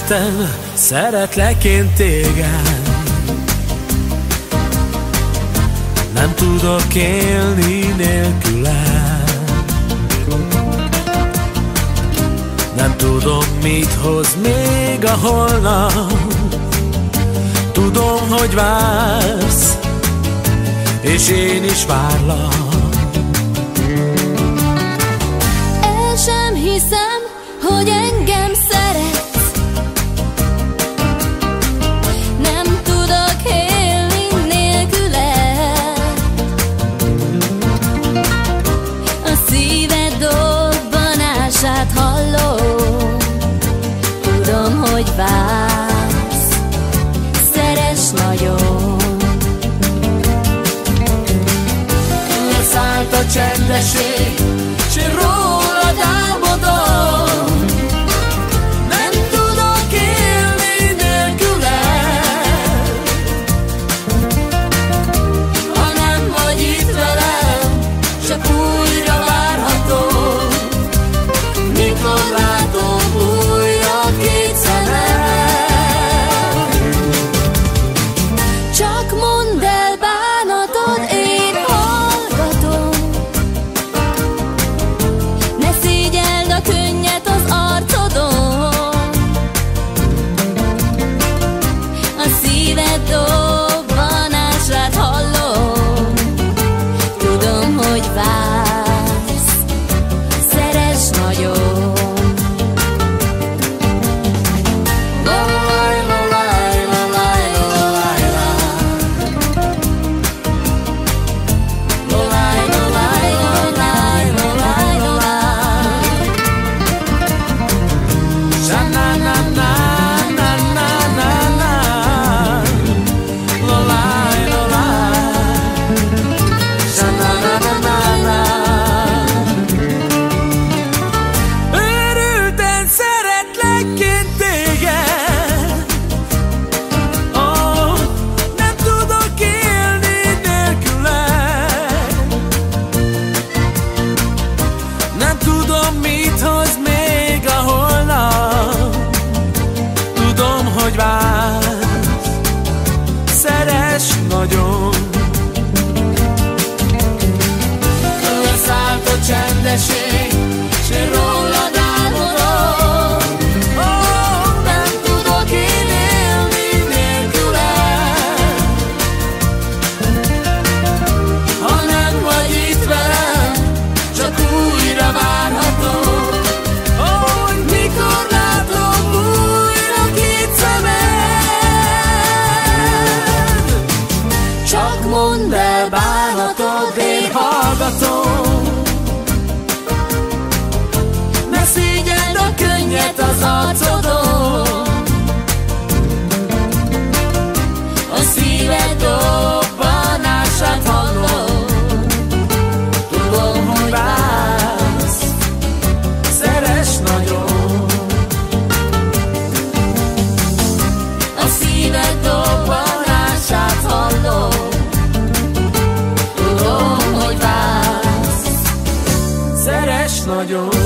Értem, szeretlek én téged, nem tudok élni nélküled. Nem tudom, mit hoz még a holnap. Tudom, hogy vársz, és én is várlak. El sem hiszem, hogy engem szeretsz. Nem tudok élni nélküled. A szíved dobbanását hallom. Tudom, hogy vársz, szeress nagyon. Leszállt a csendesség, s én rólad álmodom. Nem tudok élni nélküled. Ha nem vagy itt velem, csak újra várhatom. Mikor látom újra két szemed. Csak mondd el bánatod, én hallgatom. Ne szégyeld a könnyet az arcodon. A szíved dobbanását hallom. Tudom, hogy vársz, szeress nagyon. Őrülten szeretlek én téged. Oh, nem tudok élni nélküled. Nem tudom, mit hoz még a holnap. Tudom, hogy vársz, szeress nagyon. Leszállt a csendesség, s én rólad álmodom. Oh, nem tudok én élni nélküled. Ha nem vagy itt velem, csak újra várhatom. Oh, hogy mikor látom újra két szemed. Csak mondd el bánatod, én hallgatom. Ne szégyeld a könnyet az arcodon. A szíved dobbanását hallom. Tudom, hogy vársz, szeress nagyon. A szíved dobbanását hallom. Tudom, hogy vársz, szeress nagyon.